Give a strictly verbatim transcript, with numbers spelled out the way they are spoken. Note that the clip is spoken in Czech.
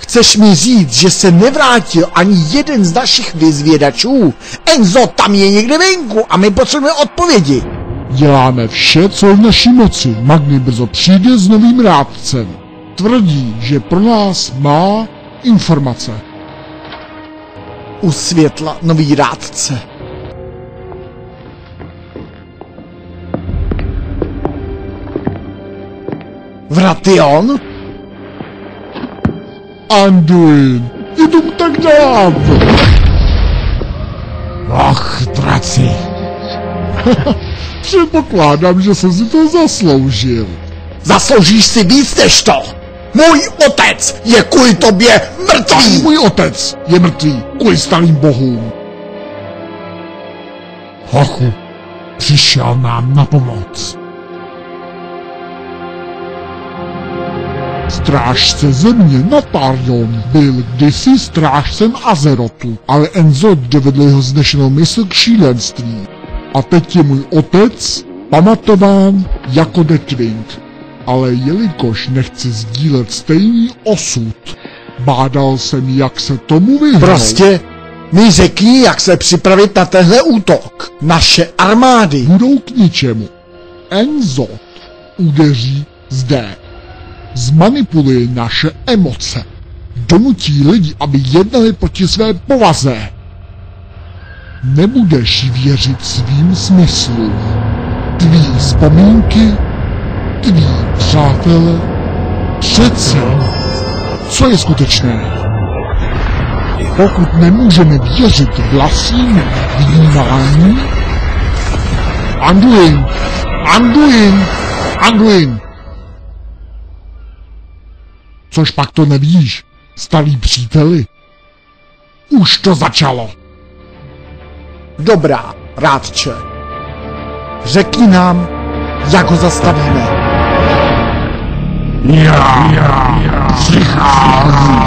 Chceš mi říct, že se nevrátil ani jeden z našich vyzvědačů? Enzo tam je někde venku a my potřebujeme odpovědi. Děláme vše, co je v naší moci. Magni brzo přijde s novým rádcem. Tvrdí, že pro nás má informace. U světla nový rádce. Vration? Anduin, je tomu tak dát. Ach, draci. Předpokládám, že jsem si to zasloužil. Zasloužíš si víc než to! Můj otec je kvůli tobě mrtvý! Můj otec je mrtvý kvůli starým bohům. Hochu, přišel nám na pomoc. Strážce země Natarion byl kdysi strážcem Azerotu, ale Enzo dovedl jeho znešenou mysl k šílenství. A teď je můj otec pamatován jako Deathwing. Ale jelikož nechci sdílet stejný osud, bádal jsem, jak se tomu vyhnout. Prostě mi řekni, jak se připravit na tenhle útok. Naše armády budou k ničemu. Enzo udeří zde. Zmanipuluje naše emoce. Donutí lidi, aby jednali proti své povaze. Nebudeš věřit svým smyslům. Tví vzpomínky, tví přátelé, přece, co je skutečné? Pokud nemůžeme věřit vlastním vnímání, Anduin, Anduin, Anduin. Což pak to nevíš, starý příteli? Už to začalo. Dobrá, rádče. Řekni nám, jak ho zastavíme. Já, já, já přicházím.